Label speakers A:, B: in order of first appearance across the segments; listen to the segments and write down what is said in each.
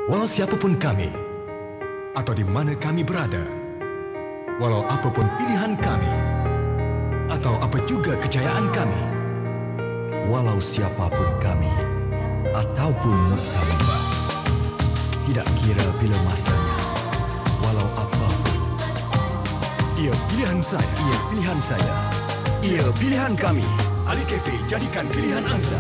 A: Walau siapapun kami, atau di mana kami berada, walau apapun pilihan kami, atau apa juga kejayaan kami, walau siapapun kami, ataupun mood kami, tidak kira bila masanya, walau apapun. Ia pilihan saya, ia pilihan saya, ia pilihan kami. Ali Cafe, jadikan pilihan anda.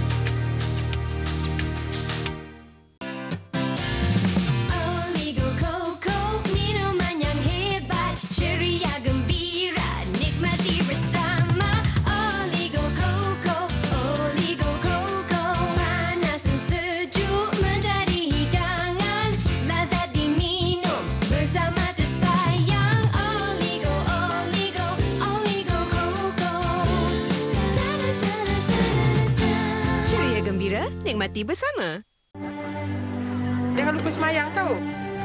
B: Nikmati bersama.
C: Jangan lupa semayang tahu.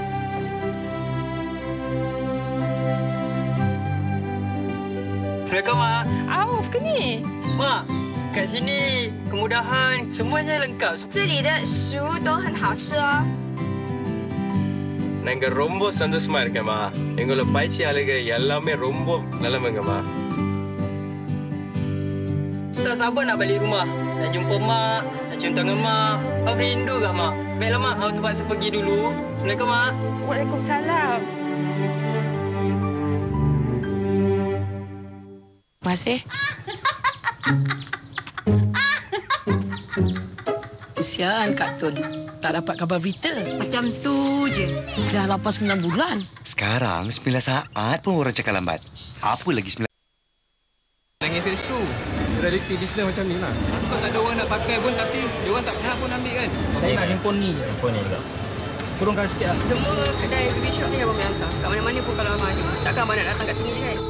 D: Assalamualaikum, Mak.
C: Auf ke ni?
D: Mak, kat sini kemudahan semuanya lengkap.
B: 这里的食物都很好吃哦。
E: ನಂಗೆ ரொம்ப சந்தோஷமா இருக்கேம்மா. எங்களோட பயிற்சியாளர்கள் எல்லாமே ரொம்ப நல்லவங்கம்மா.
D: Tak sabar nak balik rumah. Nak jumpa Mak, nak cium tangan Mak. Apa rindu kat Mak? Baiklah, Mak. Awak terpaksa pergi dulu. Assalamualaikum, Mak.
C: Waalaikumsalam.
B: Masih?
F: Kesian Kak Tun. Tak dapat kabar berita.
B: Macam tu je.
F: Dah 8-9 bulan.
G: Sekarang 9 saat pun orang cakap lambat. Apa lagi 9?
D: Nangis kat situ.
H: Realiti bisnes macam ni lah.
D: Sebab tak ada orang nak pakai pun tapi dia orang tak pernah pun ambil kan.
H: Saya nak handphone ni. Handphone ni juga. Turunkan sikit lah.
C: Semua kedai beauty shop ni abang boleh hantar. Kat mana-mana pun kalau abang ada. Takkan abang nak datang kat sini kan?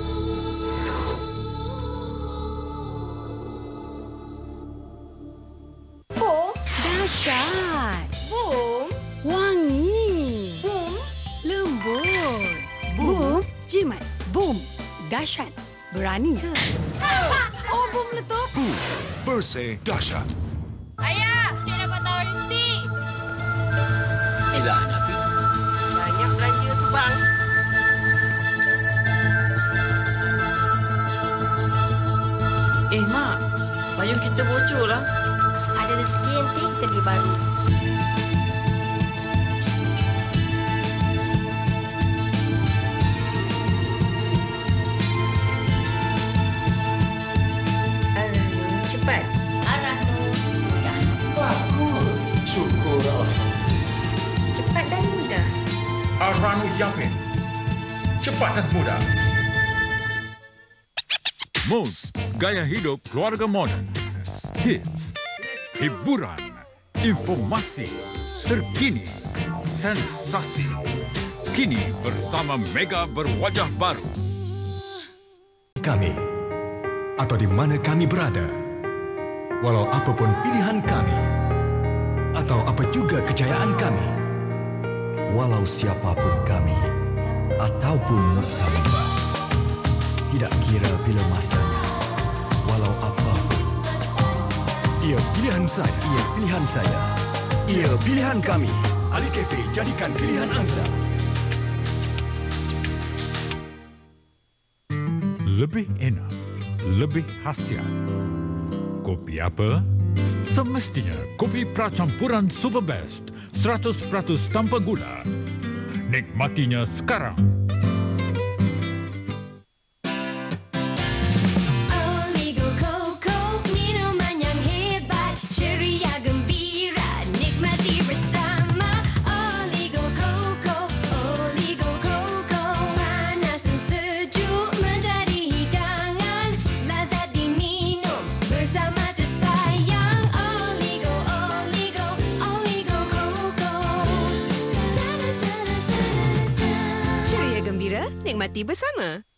B: Boom. Dahsyat. Boom. Wangi. Boom. Lembut. Boom. Jimat. Boom. Dahsyat. Berani. Oh, boom meletup.
A: Boom, bersih dahsyat.
B: Ayah, cik dapat tawar mesti.
F: Yelah, Nabi.
B: Banyak belanja tu, bang.
D: Mak. Payung kita bocor lah.
B: Ada rezeki nanti kita beli baru. Cepat. Arahmu mudah.
H: Bagus. Syukur Allah.
B: Cepat dan mudah.
I: Aranu Yapin. Cepat dan mudah. Moon, gaya hidup keluarga moden. Hits, hiburan, informasi, terkini, sensasi. Kini bersama Mega berwajah baru.
A: Kami, atau di mana kami berada, walau apapun pilihan kami, atau apa juga kejayaan kami, walau siapapun kami, ataupun mood kami, tidak kira bila masanya, walau apapun. Ia pilihan saya, ia pilihan saya, ia pilihan kami. Ali Cafe, jadikan pilihan anda.
I: Lebih enak, lebih khasiat. Kopi apa? Semestinya kopi pracampuran Super Best 100% tanpa gula. Nikmatinya sekarang.
B: Nikmati bersama.